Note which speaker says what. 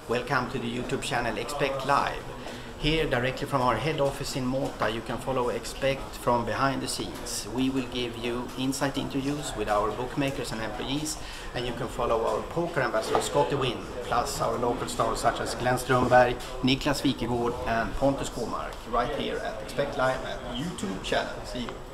Speaker 1: Welcome to the YouTube channel Expect Live. Here, directly from our head office in Malta, you can follow Expekt from behind the scenes. We will give you insight interviews with our bookmakers and employees, and you can follow our poker ambassador Scotty Nguyen, plus our local stars such as Glenn Strömberg, Niklas Wikegård and Pontus Kåmark, right here at Expect Live at YouTube channel. See you.